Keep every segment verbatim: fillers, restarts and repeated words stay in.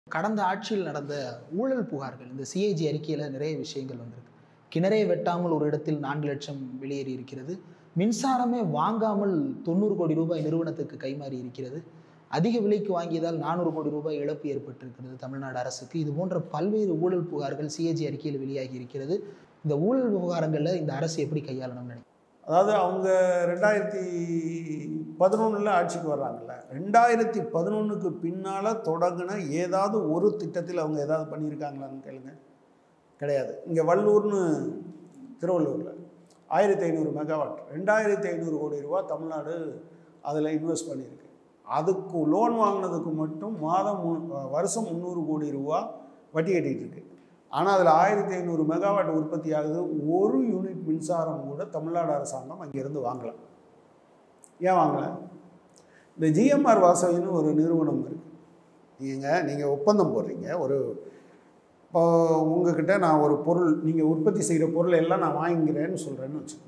கடந்த ஆட்சியில் நடந்த ஊழல் புகார்கள் இந்த சிஏஜி அறிக்கையில் நிறைய விஷயங்கள் வந்திருக்கு. கிணறை வெட்டாமல் ஒரு இடத்தில் நான்கு லட்சம் வெளியேறி இருக்கிறது. மின்சாரமே வாங்காமல் தொண்ணூறு கோடி ரூபாய் நிறுவனத்துக்கு கைமாறி இருக்கிறது. அதிக விலைக்கு வாங்கியதால் நானூறு கோடி ரூபாய் இழப்பு ஏற்பட்டிருக்கிறது தமிழ்நாடு அரசுக்கு. இது போன்ற பல்வேறு ஊழல் புகார்கள் சிஏஜி அறிக்கையில் வெளியாகி இருக்கிறது. இந்த ஊழல் விவகாரங்களில் இந்த அரசு எப்படி கையாளணும்னு நினைக்கிறேன்? அதாவது அவங்க ரெண்டாயிரத்தி பதினொன்றில் ஆட்சிக்கு வர்றாங்கல்ல, ரெண்டாயிரத்தி பதினொன்றுக்கு பின்னால் தொடங்கின ஏதாவது ஒரு திட்டத்தில் அவங்க ஏதாவது பண்ணியிருக்காங்களான்னு கேளுங்க. கிடையாது. இங்கே வள்ளூர்னு திருவள்ளூரில் ஆயிரத்தி ஐநூறு மெகாவாட் ரெண்டாயிரத்தி ஐநூறு கோடி ரூபா தமிழ்நாடு அதில் இன்வெஸ்ட் பண்ணியிருக்கு. அதுக்கு லோன் வாங்கினதுக்கு மட்டும் மாதம் வருஷம் முந்நூறு கோடி ரூபா வட்டி கட்டிகிட்டு இருக்கு. ஆனால் அதில் ஆயிரத்தி ஐநூறு மெகாவாட் உற்பத்தி ஆகுது. ஒரு யூனிட் மின்சாரம் கூட தமிழ்நாடு அரசாங்கம் அங்கேருந்து வாங்கலாம். ஏன் வாங்கலை? இந்த ஜிஎம்ஆர் வாசவின்னு ஒரு நிறுவனம் இருக்குது. நீங்கள் நீங்கள் ஒப்பந்தம் போடுறீங்க. ஒரு இப்போ உங்ககிட்ட நான் ஒரு பொருள், நீங்கள் உற்பத்தி செய்கிற பொருளை எல்லாம் நான் வாங்கிக்கிறேன்னு சொல்கிறேன்னு வச்சுக்கோங்க.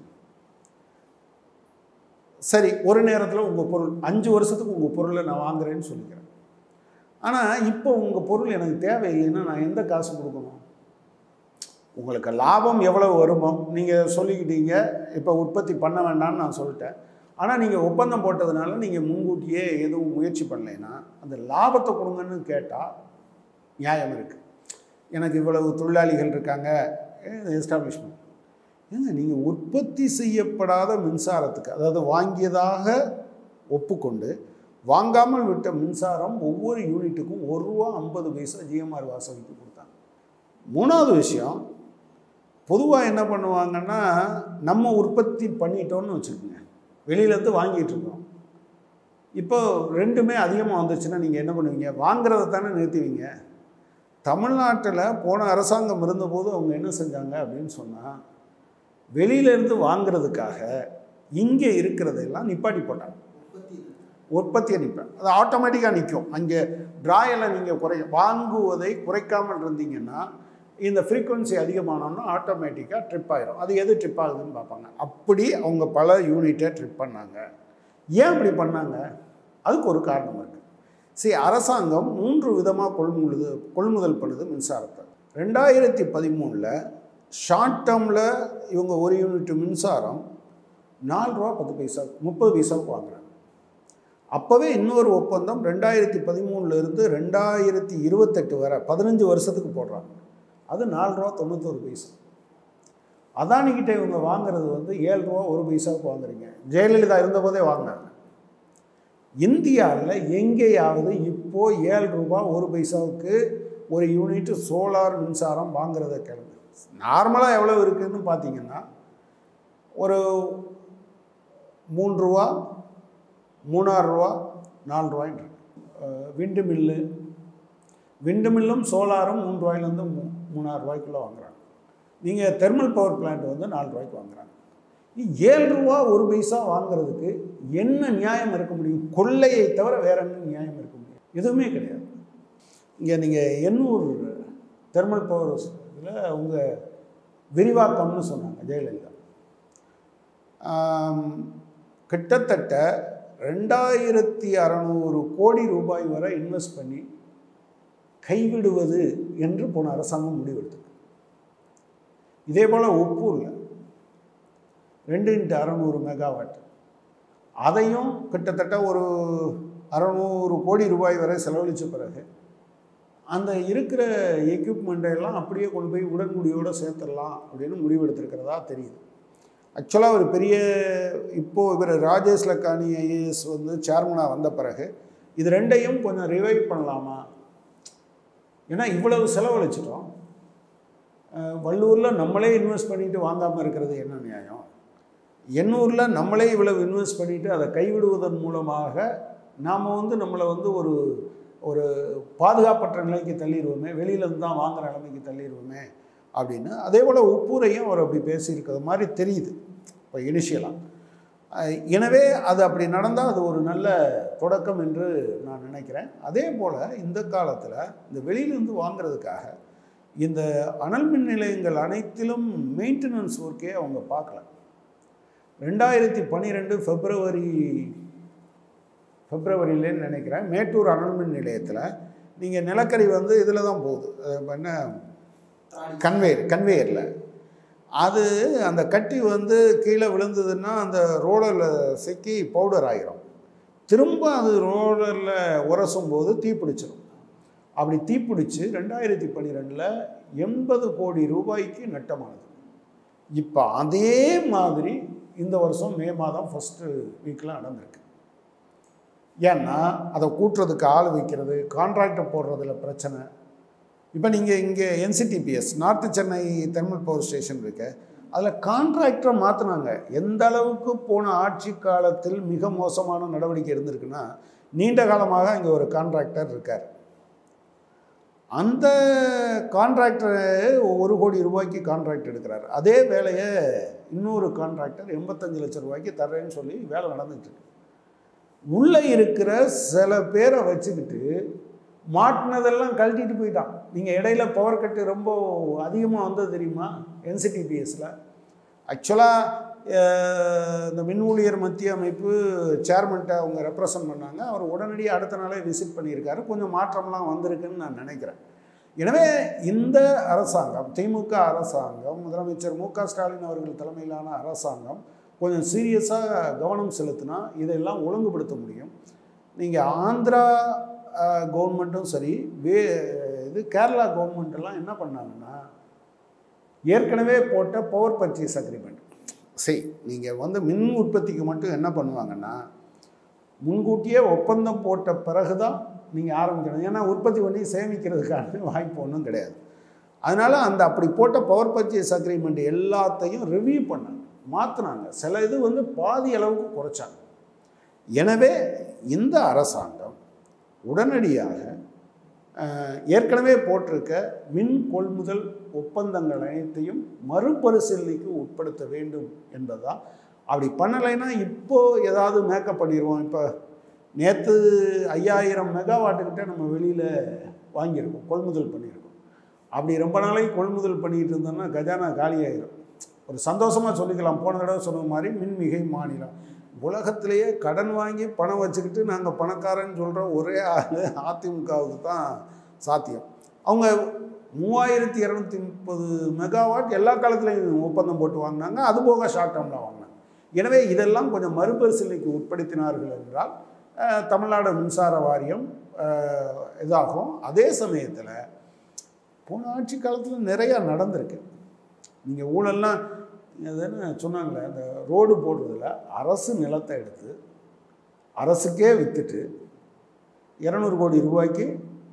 சரி, ஒரு நேரத்தில் உங்கள் பொருள் அஞ்சு வருஷத்துக்கு உங்கள் பொருளை நான் வாங்குறேன்னு சொல்லிக்கிறேன். ஆனால் இப்போ உங்கள் பொருள் எனக்கு தேவையில்லைன்னா நான் எந்த காசு கொடுக்கணும்? உங்களுக்கு லாபம் எவ்வளவு வருமோ நீங்கள் சொல்லிக்கிட்டீங்க, இப்போ உற்பத்தி பண்ண வேண்டாம்னு நான் சொல்லிட்டேன். ஆனால் நீங்கள் ஒப்பந்தம் போட்டதுனால நீங்கள் முன்கூட்டியே எதுவும் முயற்சி பண்ணலைன்னா அந்த லாபத்தை கொடுங்கன்னு கேட்டால் நியாயம் இருக்குது. எனக்கு இவ்வளவு தொழிலாளிகள் இருக்காங்க, எஸ்டாப்ளிஷ்மெண்ட். ஏங்க, நீங்கள் உற்பத்தி செய்யப்படாத மின்சாரத்துக்கு, அதாவது வாங்கியதாக ஒப்புக்கொண்டு வாங்காமல் விட்ட மின்சாரம் ஒவ்வொரு யூனிட்டுக்கும் ஒரு ரூபா ஐம்பது பைசா ஜிஎம்ஆர் வாசவிக்கு கொடுத்தாங்க. மூணாவது விஷயம், பொதுவாக என்ன பண்ணுவாங்கன்னா, நம்ம உற்பத்தி பண்ணிட்டோன்னு வச்சுக்கோங்க, வெளியிலேருந்து வாங்கிட்டு இருக்கோம். இப்போ ரெண்டுமே அதிகமாக வந்துச்சுன்னா நீங்கள் என்ன பண்ணுவீங்க? வாங்கிறத தானே நிறுத்துவீங்க. தமிழ்நாட்டில் போன அரசாங்கம் இருந்தபோது அவங்க என்ன செஞ்சாங்க அப்படின்னு சொன்னால், வெளியிலேருந்து வாங்கிறதுக்காக இங்கே இருக்கிறதெல்லாம் நிப்பாட்டி போட்டாங்க. உற்பத்தியை நிற்பேன், அது ஆட்டோமேட்டிக்காக நிற்கும். அங்கே ட்ராயில் நீங்கள் குறை வாங்குவதை குறைக்காமல் இருந்தீங்கன்னா இந்த ஃப்ரீக்குவன்சி அதிகமானோன்னா ஆட்டோமேட்டிக்காக ட்ரிப் ஆகிரும். அது எது ட்ரிப் ஆகுதுன்னு பார்ப்பாங்க. அப்படி அவங்க பல யூனிட்டை ட்ரிப் பண்ணாங்க. ஏன் அப்படி பண்ணாங்க? அதுக்கு ஒரு காரணம் இருக்குது. சரி, அரசாங்கம் மூன்று விதமாக கொள்முதல் கொள்முதல் பண்ணுது மின்சாரத்தை. ரெண்டாயிரத்தி பதிமூணில் ஷார்ட் டேர்மில் இவங்க ஒரு யூனிட் மின்சாரம் நாலு ரூபா பத்து பைசா முப்பது பைசாவுக்கு வாங்குறாங்க. அப்போவே இன்னொரு ஒப்பந்தம் ரெண்டாயிரத்தி பதிமூணுலேருந்து ரெண்டாயிரத்தி இருபத்தெட்டு வரை பதினஞ்சு வருஷத்துக்கு போடுறாங்க. அது நாலு ரூபா தொண்ணூத்தொரு பைசா. அதானிக்கிட்ட இவங்க வாங்குறது வந்து ஏழு ரூபா ஒரு பைசாவுக்கு வாங்குறீங்க. ஜெயலலிதா இருந்தபோதே வாங்கினாங்க. இந்தியாவில் எங்கேயாவது இப்போது ஏழு ரூபா ஒரு பைசாவுக்கு ஒரு யூனிட்டு சோலார் மின்சாரம் வாங்குறத கேளுங்க. நார்மலாக எவ்வளோ இருக்குதுன்னு பார்த்தீங்கன்னா ஒரு மூன்று ரூபா மூணாறு ரூபா நாலு ரூபாய்ன்னு விண்டு மில்லு விண்டு மில்லும் சோலாரும் மூணு ரூபாயிலேருந்து மூ மூணாறு ரூபாய்க்குள்ளே வாங்குறாங்க. நீங்கள் தெர்மல் பவர் பிளான்ட் வந்து நாலு ரூபாய்க்கு வாங்குறாங்க. ஏழு ரூபா ஒரு பைசா வாங்குறதுக்கு என்ன நியாயம் இருக்க முடியும்? கொள்ளையை தவிர வேற என்ன நியாயம் இருக்க முடியும்? எதுவுமே கிடையாது. இங்கே நீங்கள் எண்ணூர் தெர்மல் பவர் இதில் அவங்க விரிவாக்கம்னு சொன்னாங்க ஜெயலலிதா. கிட்டத்தட்ட ரெண்டாயிரத்தி அறநூறு கோடி ரூபாய் வரை இன்வெஸ்ட் பண்ணி கைவிடுவது என்று போன அரசாங்கம் முடிவெடுத்தது. இதே போல் ஒப்பூரில் ரெண்டு இன்ட்டு அறநூறு மெகாவாட், அதையும் கிட்டத்தட்ட ஒரு அறநூறு கோடி ரூபாய் வரை செலவழித்த பிறகு அந்த இருக்கிற எக்யூப்மெண்ட்டெல்லாம் அப்படியே கொண்டு போய் உடன்குடியோடு சேர்த்துடலாம் அப்படின்னு முடிவெடுத்திருக்கிறதா தெரியுது. ஆக்சுவலாக ஒரு பெரிய இப்போது இவர் ராஜேஷ் லக்கானி ஐஏஎஸ் வந்து சேர்மனாக வந்த பிறகு இது ரெண்டையும் கொஞ்சம் ரிவைவ் பண்ணலாமா? ஏன்னா இவ்வளவு செலவழிச்சிட்டோம். வள்ளூரில் நம்மளே இன்வெஸ்ட் பண்ணிவிட்டு வாங்காமல் இருக்கிறது என்ன நியாயம்? எண்ணூரில் நம்மளே இவ்வளவு இன்வெஸ்ட் பண்ணிவிட்டு அதை கைவிடுவதன் மூலமாக நாம் வந்து நம்மளை வந்து ஒரு ஒரு பாதுகாப்பற்ற நிலைக்கு தள்ளிடுவோமே, வெளியிலேருந்து தான் வாங்குகிற நிலைமைக்கு தள்ளிடுவோமே அப்படின்னு. அதே போல் ஒப்பூரையும் அவர் அப்படி பேசியிருக்கிற மாதிரி தெரியுது இப்போ இனிஷியலாக. எனவே அது அப்படி நடந்தால் அது ஒரு நல்ல தொடக்கம் என்று நான் நினைக்கிறேன். அதே போல் இந்த காலத்தில் இந்த வெளியிலேருந்து வாங்கிறதுக்காக இந்த அனல் மின் நிலையங்கள் அனைத்திலும் மெயின்டெனன்ஸ் ஒர்க்கே அவங்க பார்க்கல. ரெண்டாயிரத்தி பன்னிரெண்டு பிப்ரவரி பிப்ரவரியிலேன்னு நினைக்கிறேன், மேட்டூர் அனல் மின் நிலையத்தில் நீங்கள் நிலக்கரி வந்து இதில் தான் போகுது என்ன கன்வேயர் கன்வேயரில் அது அந்த கட்டி வந்து கீழே விழுந்ததுன்னா அந்த ரோலரில் சிக்கி பவுடர் ஆகிரும். திரும்ப அது ரோலரில் உரசும் போது தீப்பிடிச்சிடும். அப்படி தீப்பிடிச்சு ரெண்டாயிரத்தி பன்னிரெண்டில் எண்பது கோடி ரூபாய்க்கு நட்டமானது. இப்போ அதே மாதிரி இந்த வருஷம் மே மாதம் ஃபஸ்ட்டு வீக்கில் நடந்திருக்கு. ஏன்னா அதை கூட்டுறதுக்கு ஆள் வைக்கிறது, கான்ட்ராக்டை போடுறதுல பிரச்சனை. இப்போ நீங்கள் இங்கே NCTPS north Chennai thermal power station இருக்கு, அதில் கான்ட்ராக்டரை மாற்றினாங்க. எந்த அளவுக்கு போன ஆட்சி காலத்தில் மிக மோசமான நடவடிக்கை இருந்திருக்குன்னா, நீண்ட காலமாக இங்கே ஒரு கான்ட்ராக்டர் இருக்கார். அந்த கான்ட்ராக்டர் ஒரு கோடி ரூபாய்க்கு கான்ட்ராக்ட் எடுக்கிறார். அதே வேலையை இன்னொரு கான்ட்ராக்டர் எண்பத்தஞ்சு லட்சம் ரூபாய்க்கு தர்றேன்னு சொல்லி வேலை நடந்துட்டு இருக்கு. உள்ளே இருக்கிற சில பேரை வச்சுக்கிட்டு மாட்டினதெல்லாம் கழட்டிட்டு போயிட்டான். நீங்கள் இடையில பவர் கட்டு ரொம்ப அதிகமாக வந்தது தெரியுமா என்சிடிபிஎஸில். ஆக்சுவலாக இந்த மின் ஊழியர் மத்திய அமைப்பு சேர்மன்ட்ட அவங்க ரெப்ரசன்ட் பண்ணாங்க. அவர் உடனடியாக அடுத்த நாளே விசிட் பண்ணியிருக்காரு. கொஞ்சம் மாற்றம்லாம் வந்திருக்குன்னு நான் நினைக்கிறேன். எனவே இந்த அரசாங்கம், திமுக அரசாங்கம், முதலமைச்சர் மு க ஸ்டாலின் அவர்கள் தலைமையிலான அரசாங்கம் கொஞ்சம் சீரியஸாக கவனம் செலுத்தினா இதெல்லாம் ஒழுங்குபடுத்த முடியும். நீங்கள் ஆந்திரா கவர்மெண்ட்டும் சரி, வே இது கேரளா கவர்மெண்ட்டெல்லாம் என்ன பண்ணாங்கன்னா, ஏற்கனவே போட்ட பவர் பர்ச்சேஸ் அக்ரிமெண்ட் சரி, நீங்கள் வந்து மின் உற்பத்திக்கு மட்டும் என்ன பண்ணுவாங்கன்னா, முன்கூட்டியே ஒப்பந்தம் போட்ட பிறகு தான் நீங்கள் ஆரம்பிக்கணும். ஏன்னா உற்பத்தி பண்ணி சேமிக்கிறதுக்கான வாய்ப்பு ஒன்றும் கிடையாது. அதனால் அந்த அப்படி போட்ட பவர் பர்ச்சேஸ் அக்ரிமெண்ட் எல்லாத்தையும் ரிவ்யூ பண்ணாங்க, மாற்றினாங்க. சில இது வந்து பாதி அளவுக்கு குறைச்சாங்க. எனவே இந்த அரசாங்கம் உடனடியாக ஏற்கனவே போட்டிருக்க மின் கொள்முதல் ஒப்பந்தங்கள் அனைத்தையும் மறுபரிசீலனைக்கு உட்படுத்த வேண்டும் என்பதுதான். அப்படி பண்ணலைன்னா இப்போது ஏதாவது மேக்கப் பண்ணிடுவோம். இப்போ நேற்று ஐயாயிரம் மெகாவாட்டுக்கிட்ட நம்ம வெளியில் வாங்கியிருக்கோம், கொள்முதல் பண்ணியிருக்கோம். அப்படி ரொம்ப நாளைக்கு கொள்முதல் பண்ணிகிட்டு இருந்தோம்னா கஜானா காலியாகிடும். ஒரு சந்தோஷமாக சொல்லிக்கலாம், போன தடவை சொன்ன மாதிரி மின்மிகை மாநிலம். உலகத்திலேயே கடன் வாங்கி பணம் வச்சுக்கிட்டு நாங்கள் பணக்காரன்னு சொல்கிற ஒரே ஆள் அதிமுகவுக்கு தான் சாத்தியம். அவங்க மூவாயிரத்தி இரநூத்தி முப்பது மெகாவாட் எல்லா காலத்துலேயும் ஒப்பந்தம் போட்டு வாங்கினாங்க, அதுபோக ஷார்ட் டேர்மில் வாங்கினாங்க. எனவே இதெல்லாம் கொஞ்சம் மறுபரிசீலனைக்கு உட்படுத்தினார்கள் என்றால் தமிழ்நாடு மின்சார வாரியம் இதாகும். அதே சமயத்தில் போன ஆட்சி காலத்தில் நிறையா நடந்திருக்கு. நீங்கள் ஊழல்லாம் எதுன்னு சொன்னாங்களே, அந்த ரோடு போடுறதுல அரசு நிலத்தை எடுத்து அரசுக்கே விற்றுட்டு இரநூறு கோடி ரூபாய்க்கு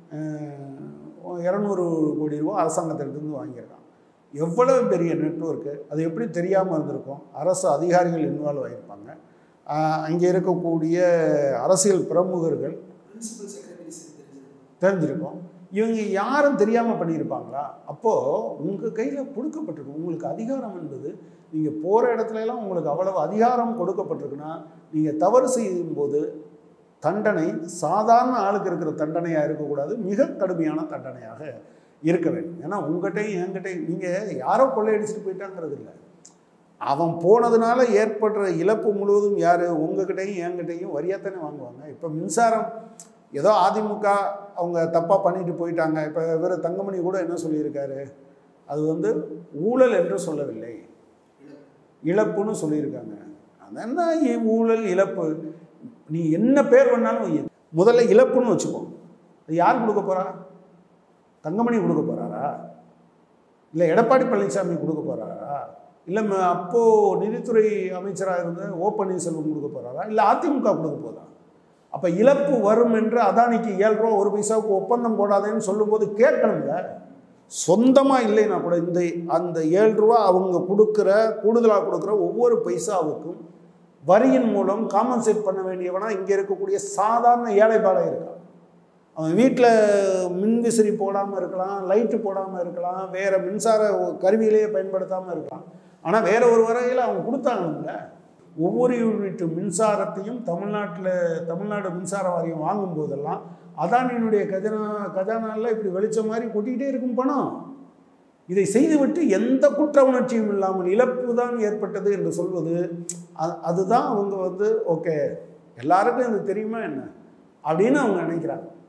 இரநூறு கோடி ரூபா அரசாங்கத்திலிருந்து வாங்கியிருக்கான். எவ்வளோ பெரிய நெட்வொர்க்கு, அது எப்படி தெரியாமல் இருந்திருக்கும்? அரசு அதிகாரிகள் இன்வால்வ் ஆகியிருப்பாங்க, அங்கே இருக்கக்கூடிய அரசியல் பிரமுகர்கள் தெரிஞ்சிருக்கும். இவங்க யாரும் தெரியாமல் பண்ணியிருப்பாங்களா? அப்போது உங்கள் கையில் கொடுக்கப்பட்டிருக்கும். உங்களுக்கு அதிகாரம் என்பது, நீங்கள் போகிற இடத்துலலாம் உங்களுக்கு அவ்வளவு அதிகாரம் கொடுக்கப்பட்டிருக்குன்னா, நீங்கள் தவறு செய்யும்போது தண்டனை சாதாரண ஆளுக்கு இருக்கிற தண்டனையாக இருக்கக்கூடாது, மிக கடுமையான தண்டனையாக இருக்க வேண்டும். ஏன்னா உங்கள்கிட்டையும் என்கிட்டையும் நீங்கள் யாரோ கொள்ளையடிச்சிட்டு போயிட்டாங்கிறது இல்லை, அவன் போனதுனால ஏற்படுற இழப்பு முழுவதும் யார்? உங்ககிட்டையும் என்கிட்டையும் வரியாத்தானே வாங்குவாங்க. இப்போ மின்சாரம் ஏதோ அதிமுக அவங்க தப்பாக பண்ணிட்டு போயிட்டாங்க. இப்போ இவர் தங்கமணி கூட என்ன சொல்லியிருக்காரு, அது வந்து ஊழல் என்று சொல்லவில்லை, இழப்புன்னு சொல்லியிருக்காங்க. அது என்ன ஊழல் இழப்பு? நீ என்ன பேர் வேணாலும் முதல்ல இழப்புன்னு வச்சுக்கோ. அது யார் கொடுக்க போகிறா? தங்கமணி கொடுக்க போகிறாரா? இல்லை எடப்பாடி பழனிசாமி கொடுக்க போகிறாரா? இல்லை அப்போது நிதித்துறை அமைச்சராக இருந்த ஓ பன்னீர்செல்வம் கொடுக்க போகிறாரா? இல்லை அதிமுக கொடுக்க போதா? அப்போ இழப்பு வரும் என்று அதானிக்கு ஏழு ரூபா ஒரு பைசாவுக்கு ஒப்பந்தம் போடாதேன்னு சொல்லும்போது கேட்கணுங்க. சொந்தமாக இல்லைன்னா கூட இந்த அந்த ஏழு ரூபா அவங்க கொடுக்குற கூடுதலாக கொடுக்குற ஒவ்வொரு பைசாவுக்கும் வரியின் மூலம் காம்பன்சேட் பண்ண வேண்டியவனா இங்கே இருக்கக்கூடிய சாதாரண ஏழை பாலை இருக்கான். அவன் வீட்டில் மின்விசிறி போடாமல் இருக்கலாம், லைட்டு போடாமல் இருக்கலாம், வேறு மின்சார கருவியிலேயே பயன்படுத்தாமல் இருக்கலாம். ஆனால் வேற ஒரு வரையில் அவங்க கொடுத்தாங்கல்ல. ஒவ்வொரு யூனிட் மின்சாரத்தையும் தமிழ்நாட்டில் தமிழ்நாடு மின்சார வாரியம் வாங்கும் போதெல்லாம் அதானியினுடைய கஜனா கஜானாவில் இப்படி வெளிச்சம் மாதிரி கொட்டிக்கிட்டே இருக்கும் பணம். இதை செய்துவிட்டு எந்த குற்ற உணர்ச்சியும் இல்லாமல் இழப்பு தான் ஏற்பட்டது என்று சொல்வது, அதுதான் அவங்க வந்து ஓகே எல்லாருக்கும் இது தெரியுமா என்ன அப்படின்னு அவங்க நினைக்கிறாங்க.